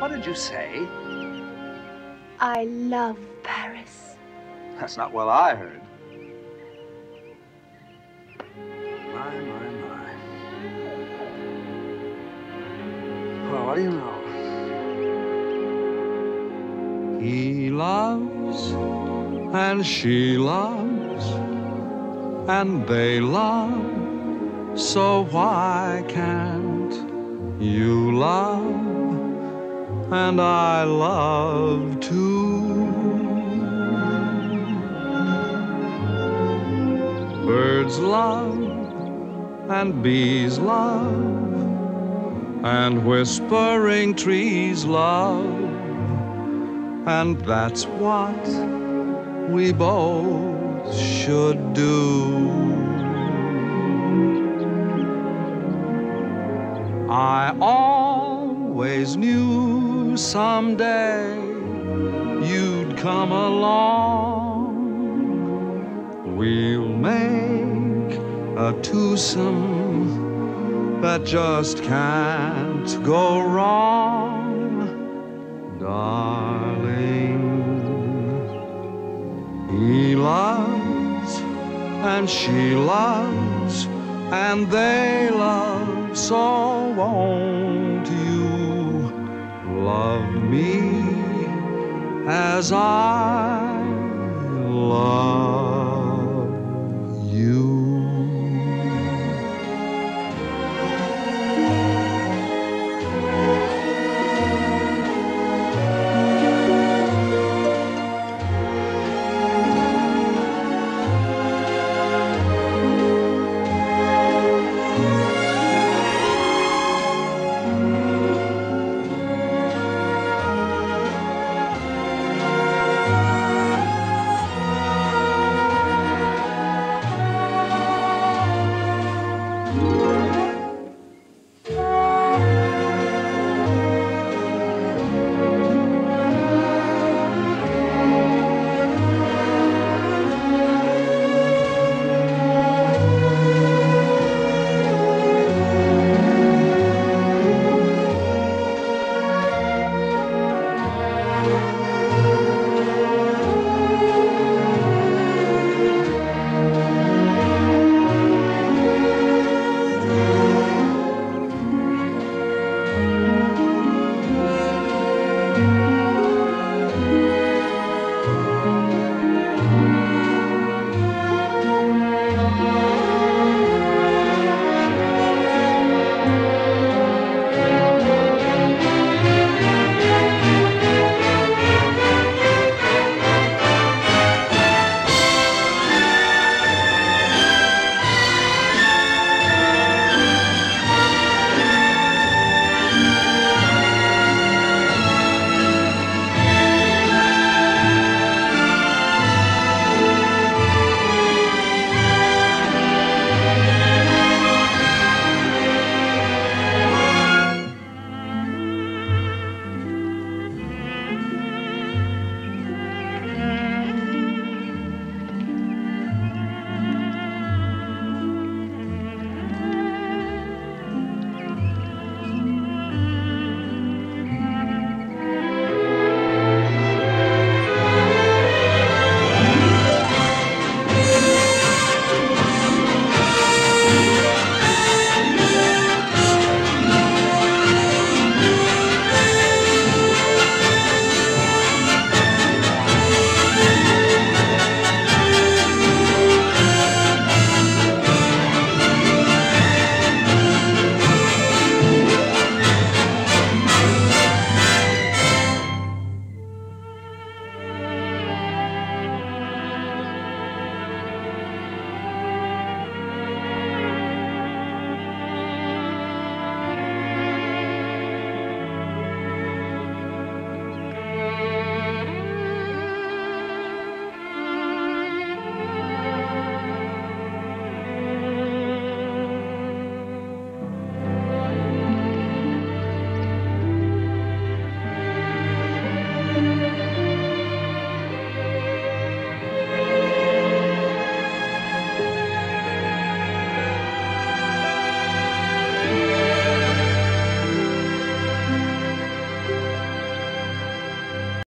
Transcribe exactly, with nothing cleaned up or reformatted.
What did you say? I love Paris. That's not what I heard. My, my, my. Well, what do you know? He loves, and she loves, and they love, so why can't you love, and I love too? Birds love, and bees love, and whispering trees love, and that's what we both should do. I always knew someday you'd come along. We'll make a twosome that just can't go wrong, darling. He loves, and she loves, and they love, so won't you love me as I love